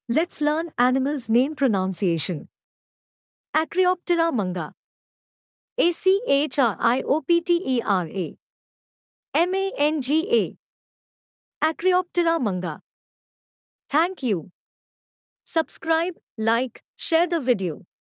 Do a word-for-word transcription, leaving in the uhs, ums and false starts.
Let's learn animals' name pronunciation. Achrioptera manga. A C H R I O P T E R A. M A N G A. Achrioptera manga. Thank you. Subscribe, like, share the video.